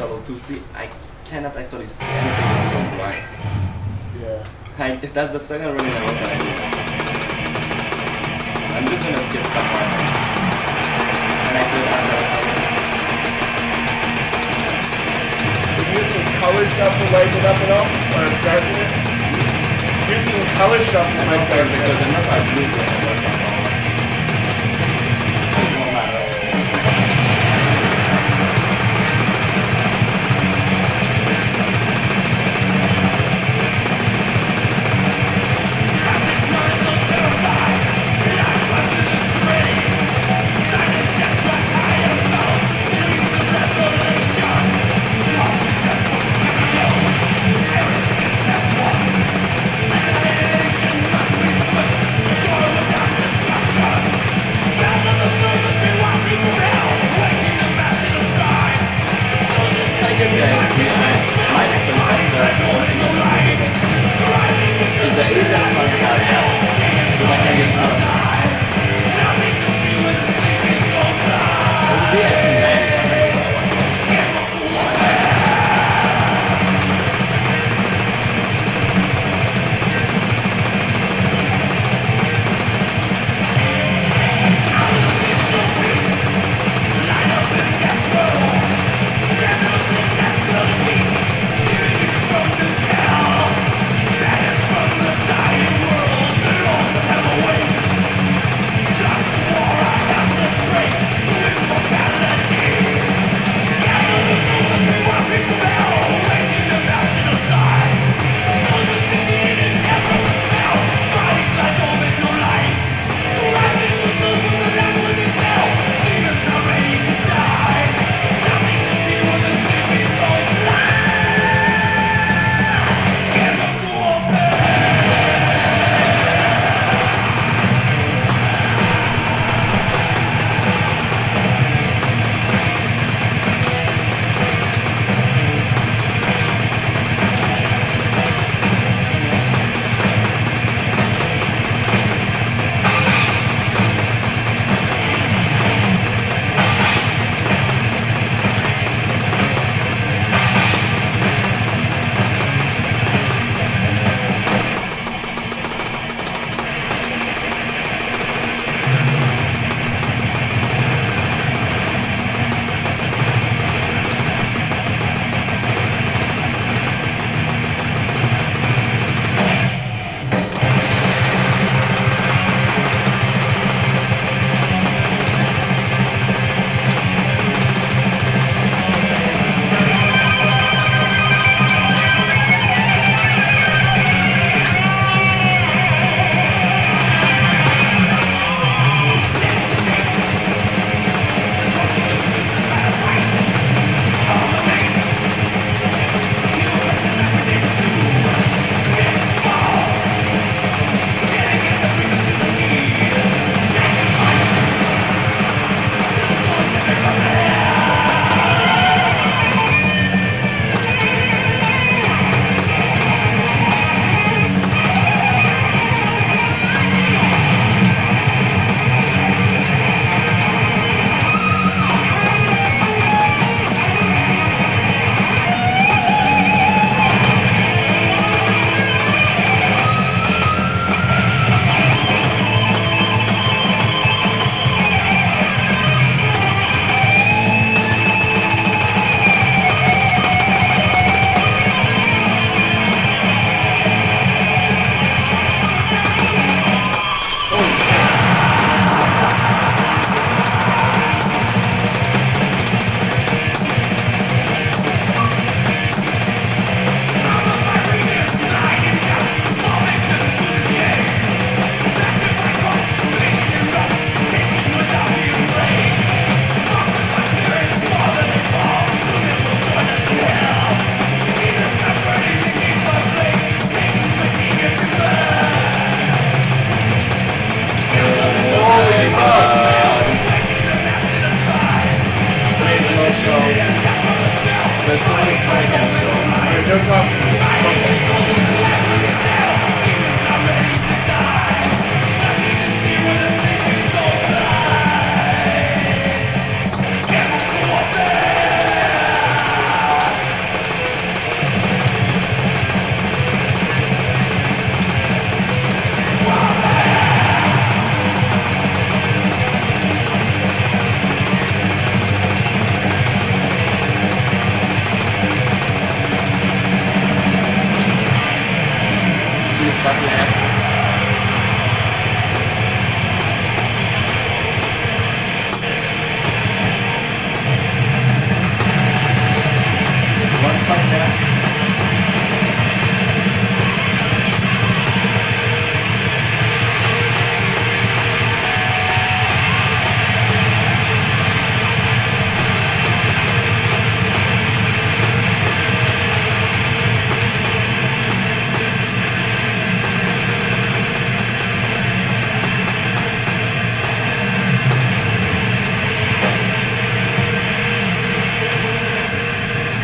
struggle to see. I cannot actually see anything. It's so bright. Yeah. That's the second running around that I do. So I'm just gonna skip some more. And I do it after a second. Using color shuffle lighten it up at all? Or darken it? Using color shuffle might darken it. Because enough I blue for it, that's not all. It won't matter.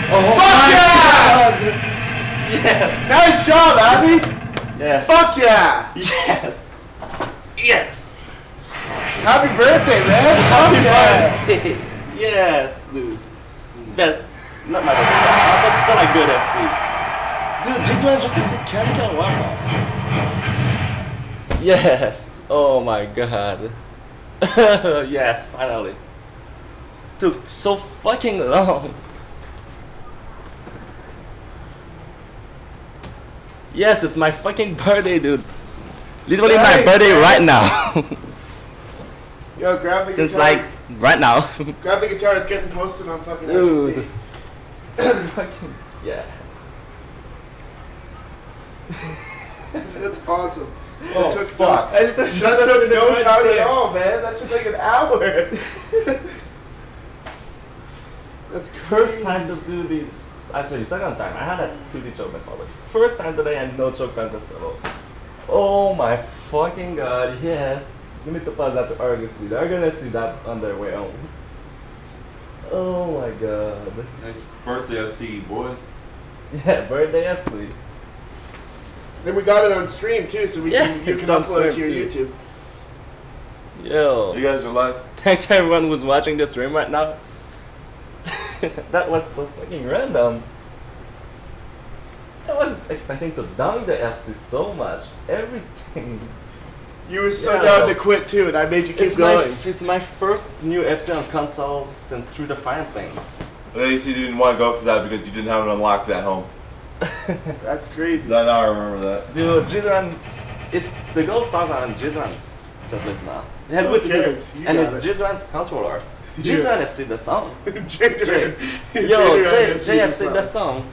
Oh, fuck yeah! Yes! Nice job, Abby! Yes! Fuck yeah! Yes! Yes! Happy birthday, man! Fuck yeah! Yes, dude. Best. Not my best. But still a good FC. Dude, Jdurand just FC chemical warfare. Yes! Oh my god. Yes, finally. Took so fucking long. Yes, it's my fucking birthday, dude. Literally my birthday right now. Yo, grab the Since guitar. like right now. Grab the guitar, it's getting posted on fucking Dude. FGC. Fucking yeah. That's awesome. Oh That took fuck! That took no time at all, man. That took like an hour. That's First time to do this. Actually, second time. I had a 2D choke before, but first time today and no choke band solo. Oh my fucking god! Yes. You need to pass that to Argosy. They're gonna see that on their way home. Oh my god. Nice birthday, FC, boy. Yeah, birthday FC. Then we got it on stream too, so you can it's on upload it to your stream, YouTube. Yo. You guys are live. Thanks everyone who's watching this stream right now. That was so fucking random. I wasn't expecting to dunk the FC so much. Everything. You were so Yeah, down bro. to quit too, and I made you keep It's going. it's my first new FC on console since Through the Fire thing. At least you didn't want to go for that because you didn't have it unlocked at home. That's crazy. Now I remember that. Dude, Jdurand, it's the gold stars are on Jdurand's setlist now. And Who with cares? this, You and got it's it. Jdurand's controller. Yeah. Jdurand FC the song. Jdurand. Yo, JFC the song.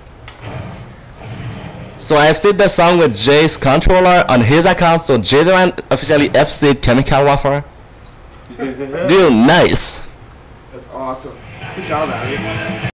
So I FC'd the song with Jay's controller on his account, so Jdurand officially FC'd Chemical Warfare. Dude, nice. That's awesome. Good job, Abby.